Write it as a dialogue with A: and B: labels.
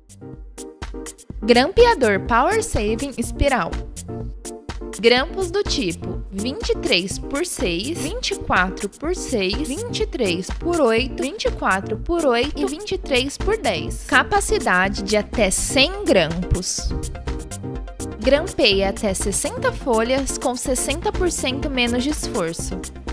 A: Grampeador Power Saving Espiral. Grampos do tipo 23x6, 24x6, 23x8, 24x8 e 23x10. Capacidade de até 100 grampos. Grampeia até 60 folhas com 60% menos de esforço.